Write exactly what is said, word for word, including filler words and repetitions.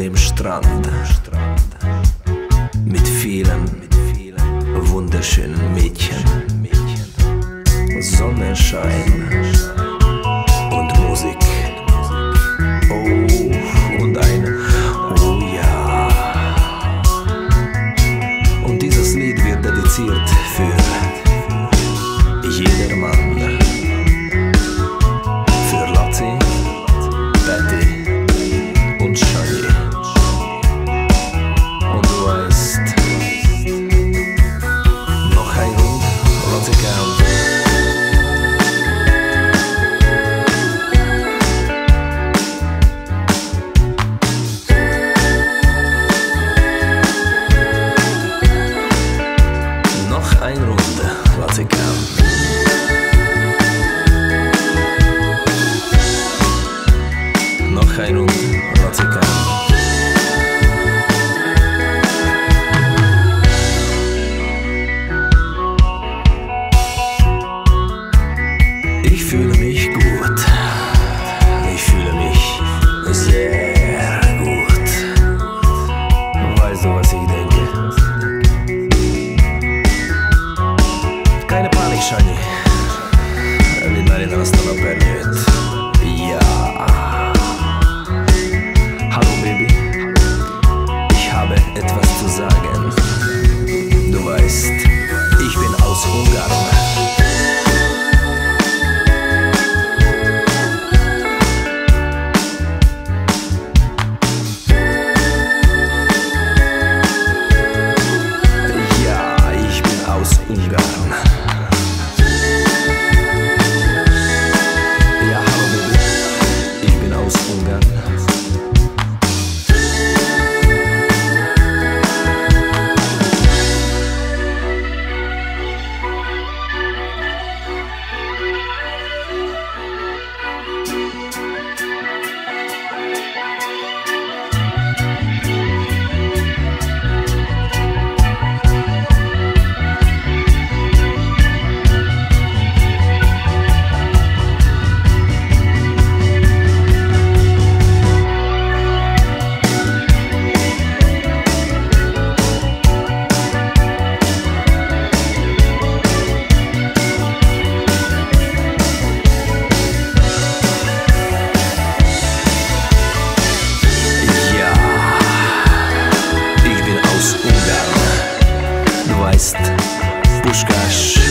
dem Strand mit vielen wunderschönen Mädchen, Sonnenschein und Musik. Oh, und ein Oh ja. Und dieses Lied wird dediziert für jedermann, für Lottie, Betty und Shani. Und du weißt, noch ein Rund, Lottie gern. Noch ein Runde, Lottie gern. Noch ein Runde, Lottie gern. Ich fühle mich gut. Ich fühle mich sehr gut. Weißt du, was ich denke? Keine Panik, Shani. Rinari nastala period. Ja. Hallo, Baby. Ich habe etwas zu sagen. Du weißt, ich bin aus Ungarn. Ungarn. Ja, hallo Baby, ich bin aus Ungarn. Du weißt, Puskás